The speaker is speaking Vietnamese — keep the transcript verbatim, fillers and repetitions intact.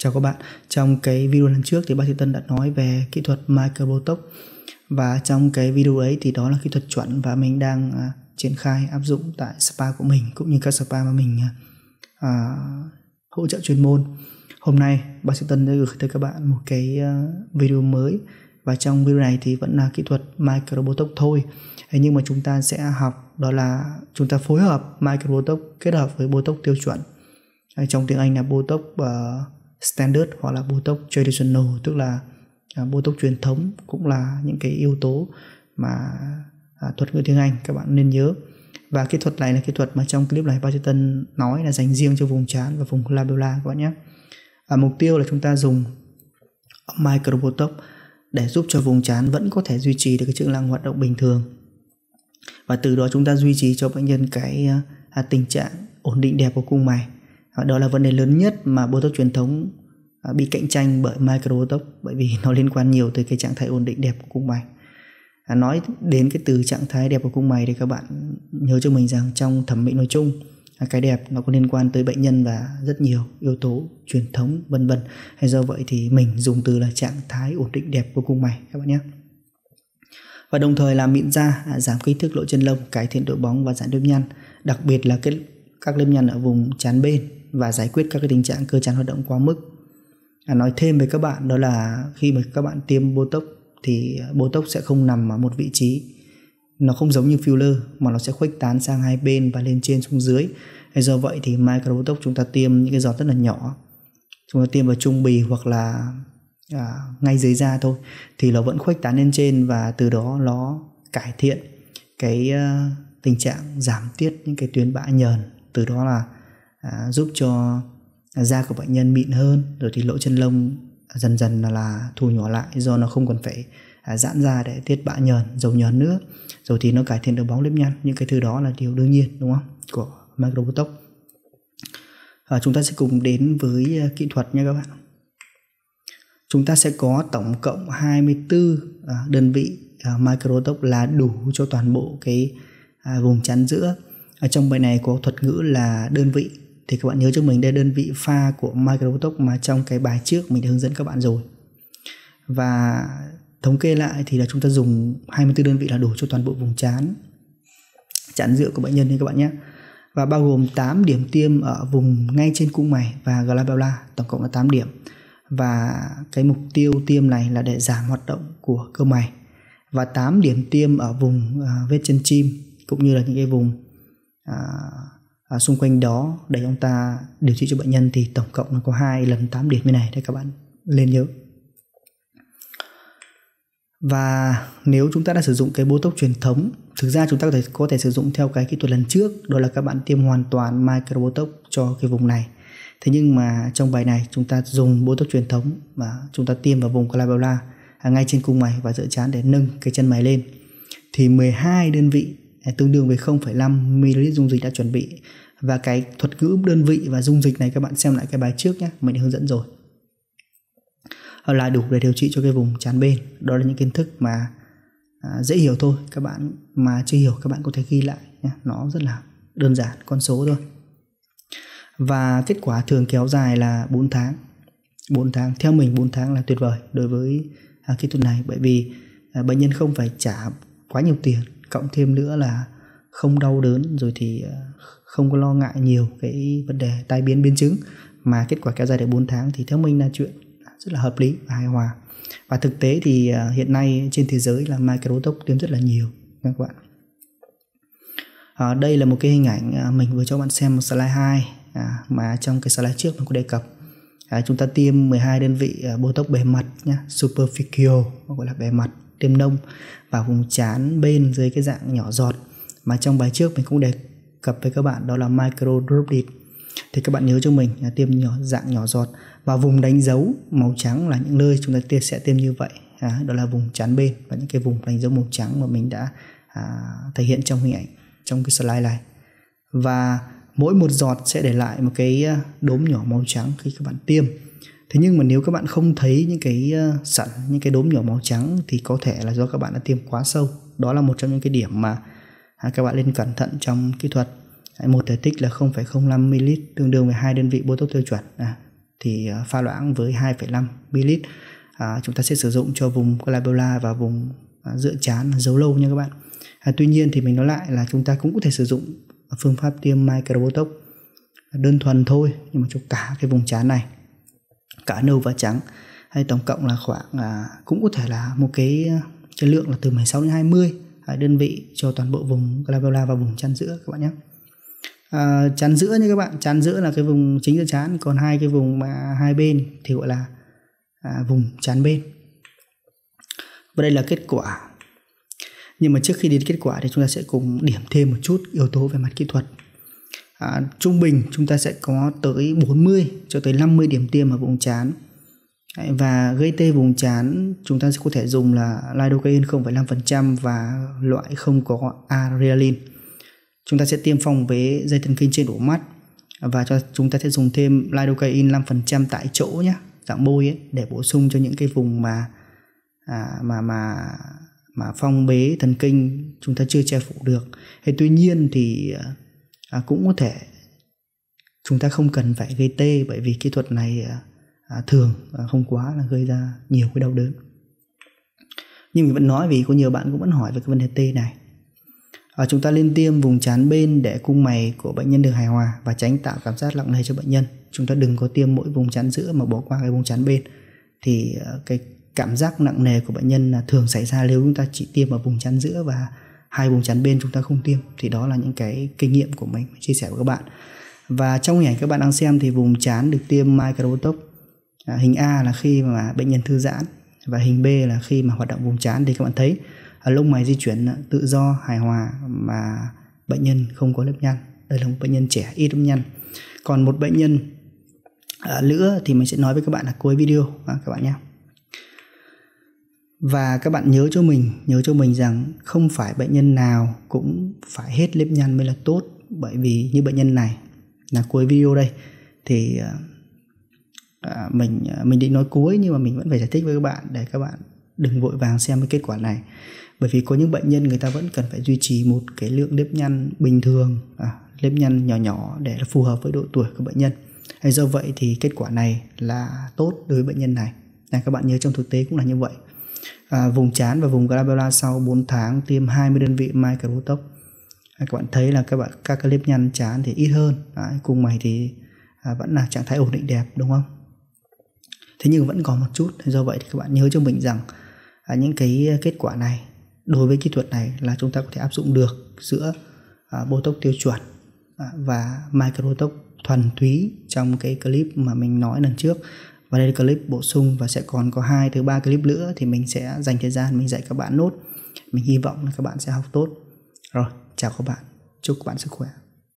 Chào các bạn, trong cái video lần trước thì bác sĩ Tân đã nói về kỹ thuật Microbotox. Và trong cái video ấy thì đó là kỹ thuật chuẩn và mình đang uh, triển khai áp dụng tại spa của mình cũng như các spa mà mình uh, hỗ trợ chuyên môn. Hôm nay bác sĩ Tân sẽ gửi tới các bạn một cái uh, video mới. Và trong video này thì vẫn là kỹ thuật Microbotox thôi. Thế nhưng mà chúng ta sẽ học đó là chúng ta phối hợp Microbotox kết hợp với Botox tiêu chuẩn. Trong tiếng Anh là Botox uh, Standard hoặc là Botox Traditional, tức là uh, Botox truyền thống, cũng là những cái yếu tố mà uh, thuật ngữ tiếng Anh các bạn nên nhớ. Và kỹ thuật này là kỹ thuật mà trong clip này bác sĩ Tân nói là dành riêng cho vùng trán và vùng labella các bạn nhé. uh, Mục tiêu là chúng ta dùng Microbotox để giúp cho vùng trán vẫn có thể duy trì được cái chức năng hoạt động bình thường, và từ đó chúng ta duy trì cho bệnh nhân cái uh, tình trạng ổn định đẹp của cung mày. Đó là vấn đề lớn nhất mà Botox truyền thống bị cạnh tranh bởi Microbotox, bởi vì nó liên quan nhiều tới cái trạng thái ổn định đẹp của cung mày. Nói đến cái từ trạng thái đẹp của cung mày thì các bạn nhớ cho mình rằng trong thẩm mỹ nói chung, cái đẹp nó có liên quan tới bệnh nhân và rất nhiều yếu tố truyền thống vân vân. Do vậy thì mình dùng từ là trạng thái ổn định đẹp của cung mày các bạn nhé. Và đồng thời làm mịn da, giảm kích thước lỗ chân lông, cải thiện độ bóng và giảm nếp nhăn, đặc biệt là cái các nếp nhăn ở vùng trán bên, và giải quyết các cái tình trạng cơ trán hoạt động quá mức. À, nói thêm với các bạn đó là khi mà các bạn tiêm Botox thì Botox sẽ không nằm ở một vị trí, nó không giống như filler mà nó sẽ khuếch tán sang hai bên và lên trên xuống dưới. Do vậy thì Microbotox chúng ta tiêm những cái giọt rất là nhỏ, chúng ta tiêm vào trung bì hoặc là à, ngay dưới da thôi, thì nó vẫn khuếch tán lên trên, và từ đó nó cải thiện cái uh, tình trạng giảm tiết những cái tuyến bã nhờn, từ đó là à, giúp cho da của bệnh nhân mịn hơn, rồi thì lỗ chân lông dần dần là, là thu nhỏ lại, do nó không còn phải à, giãn ra để tiết bã nhờn, dầu nhờn nữa, rồi thì nó cải thiện độ bóng nếp nhăn. Những cái thứ đó là điều đương nhiên, đúng không, của Microbotox. À, chúng ta sẽ cùng đến với uh, kỹ thuật nha các bạn. Chúng ta sẽ có tổng cộng hai mươi tư à, đơn vị à, Microbotox là đủ cho toàn bộ cái à, vùng trán giữa. Ở trong bài này có thuật ngữ là đơn vị, thì các bạn nhớ cho mình đây đơn vị pha của Microbotox mà trong cái bài trước mình đã hướng dẫn các bạn rồi. Và thống kê lại thì là chúng ta dùng hai mươi tư đơn vị là đủ cho toàn bộ vùng trán trán giữa của bệnh nhân nha các bạn nhé. Và bao gồm tám điểm tiêm ở vùng ngay trên cung mày và glabella, tổng cộng là tám điểm. Và cái mục tiêu tiêm này là để giảm hoạt động của cơ mày. Và tám điểm tiêm ở vùng uh, vết chân chim, cũng như là những cái vùng À, à, xung quanh đó để chúng ta điều trị cho bệnh nhân, thì tổng cộng nó có hai lần tám điểm như này để các bạn lên nhớ. Và nếu chúng ta đã sử dụng cái Botox truyền thống, thực ra chúng ta có thể, có thể sử dụng theo cái kỹ thuật lần trước, đó là các bạn tiêm hoàn toàn Microbotox cho cái vùng này. Thế nhưng mà trong bài này chúng ta dùng Botox truyền thống và chúng ta tiêm vào vùng glabella, à, ngay trên cung mày và giữa trán để nâng cái chân mày lên, thì mười hai đơn vị tương đương với không phẩy năm mi li lít dung dịch đã chuẩn bị. Và cái thuật ngữ đơn vị và dung dịch này các bạn xem lại cái bài trước nhé, mình đã hướng dẫn rồi, là đủ để điều trị cho cái vùng trán bên. Đó là những kiến thức mà à, dễ hiểu thôi, các bạn mà chưa hiểu các bạn có thể ghi lại nhé. Nó rất là đơn giản, con số thôi. Và kết quả thường kéo dài là bốn tháng. bốn tháng, theo mình bốn tháng là tuyệt vời đối với à, kỹ thuật này, bởi vì à, bệnh nhân không phải trả quá nhiều tiền, cộng thêm nữa là không đau đớn, rồi thì không có lo ngại nhiều cái vấn đề tai biến biến chứng, mà kết quả kéo dài được bốn tháng thì theo mình là chuyện rất là hợp lý và hài hòa. Và thực tế thì hiện nay trên thế giới là Microbotox tiêm rất là nhiều các bạn. À, đây là một cái hình ảnh mình vừa cho bạn xem một slide hai à, mà trong cái slide trước mình có đề cập. À, chúng ta tiêm mười hai đơn vị Botox bề mặt nhé, superficial gọi là bề mặt, tiêm nông vào vùng trán bên dưới cái dạng nhỏ giọt mà trong bài trước mình cũng đề cập với các bạn, đó là micro droplet. Thì các bạn nhớ cho mình là tiêm nhỏ dạng nhỏ giọt và vùng đánh dấu màu trắng là những nơi chúng ta sẽ tiêm như vậy, à, đó là vùng trán bên và những cái vùng đánh dấu màu trắng mà mình đã à, thể hiện trong hình ảnh trong cái slide này. Và mỗi một giọt sẽ để lại một cái đốm nhỏ màu trắng khi các bạn tiêm. Thế nhưng mà nếu các bạn không thấy những cái sẵn, những cái đốm nhỏ màu trắng thì có thể là do các bạn đã tiêm quá sâu. Đó là một trong những cái điểm mà các bạn nên cẩn thận trong kỹ thuật. Một thể tích là không phẩy không năm mi li lít tương đương với hai đơn vị Botox tiêu chuẩn. À, thì pha loãng với hai phẩy năm mi li lít. À, chúng ta sẽ sử dụng cho vùng glabella và vùng à, giữa trán giấu lâu nha các bạn. À, tuy nhiên thì mình nói lại là chúng ta cũng có thể sử dụng phương pháp tiêm microbotox đơn thuần thôi, nhưng mà cho cả cái vùng trán này, cả nâu và trắng, hay tổng cộng là khoảng à, cũng có thể là một cái cái lượng là từ mười sáu đến hai mươi à, đơn vị cho toàn bộ vùng glabella và vùng trán giữa các bạn nhé. À, trán giữa nha các bạn, trán giữa là cái vùng chính giữa trán, còn hai cái vùng mà hai bên thì gọi là à, vùng trán bên. Và đây là kết quả. Nhưng mà trước khi đến kết quả thì chúng ta sẽ cùng điểm thêm một chút yếu tố về mặt kỹ thuật. À, trung bình chúng ta sẽ có tới bốn mươi cho tới năm mươi điểm tiêm ở vùng trán. Và gây tê vùng trán chúng ta sẽ có thể dùng là lidocaine không phẩy năm phần trăm và loại không có adrenaline. Chúng ta sẽ tiêm phòng với dây thần kinh trên đổ mắt, và cho chúng ta sẽ dùng thêm lidocaine năm phần trăm tại chỗ nhé, dạng bôi ấy, để bổ sung cho những cái vùng mà à, mà mà mà phong bế thần kinh chúng ta chưa che phủ được. Thế tuy nhiên thì à, cũng có thể chúng ta không cần phải gây tê, bởi vì kỹ thuật này à, thường à, không quá là gây ra nhiều cái đau đớn. Nhưng mình vẫn nói vì có nhiều bạn cũng vẫn hỏi về cái vấn đề tê này. À, chúng ta nên tiêm vùng trán bên để cung mày của bệnh nhân được hài hòa và tránh tạo cảm giác nặng nề cho bệnh nhân. Chúng ta đừng có tiêm mỗi vùng trán giữa mà bỏ qua cái vùng trán bên, thì cái cảm giác nặng nề của bệnh nhân là thường xảy ra nếu chúng ta chỉ tiêm ở vùng trán giữa và hai vùng trán bên chúng ta không tiêm. Thì đó là những cái kinh nghiệm của mình chia sẻ với các bạn. Và trong hình ảnh các bạn đang xem thì vùng trán được tiêm microbotox. À, hình A là khi mà bệnh nhân thư giãn, và hình B là khi mà hoạt động vùng trán thì các bạn thấy à, lông mày di chuyển tự do, hài hòa mà bệnh nhân không có nếp nhăn. Đây là một bệnh nhân trẻ ít nếp nhăn. Còn một bệnh nhân à, nữa thì mình sẽ nói với các bạn ở cuối video à, các bạn nhé. Và các bạn nhớ cho mình, nhớ cho mình rằng không phải bệnh nhân nào cũng phải hết nếp nhăn mới là tốt. Bởi vì như bệnh nhân này là cuối video đây thì à, mình mình định nói cuối, nhưng mà mình vẫn phải giải thích với các bạn để các bạn đừng vội vàng xem cái kết quả này. Bởi vì có những bệnh nhân người ta vẫn cần phải duy trì một cái lượng nếp nhăn bình thường, à, nếp nhăn nhỏ nhỏ để phù hợp với độ tuổi của bệnh nhân. Do vậy thì kết quả này là tốt đối với bệnh nhân này. À, các bạn nhớ trong thực tế cũng là như vậy. À, vùng trán và vùng glabella sau bốn tháng tiêm hai mươi đơn vị microbotox. À, các bạn thấy là các bạn các cái nếp nhăn trán thì ít hơn, à, cùng mày thì à, vẫn là trạng thái ổn định đẹp, đúng không? Thế nhưng vẫn còn một chút. Do vậy thì các bạn nhớ cho mình rằng à, những cái kết quả này đối với kỹ thuật này là chúng ta có thể áp dụng được giữa à, botox tiêu chuẩn à, và microbotox thuần túy trong cái clip mà mình nói lần trước. Và đây là clip bổ sung, và sẽ còn có hai tới ba clip nữa thì mình sẽ dành thời gian mình dạy các bạn nốt. Mình hy vọng là các bạn sẽ học tốt. Rồi, chào các bạn, chúc các bạn sức khỏe.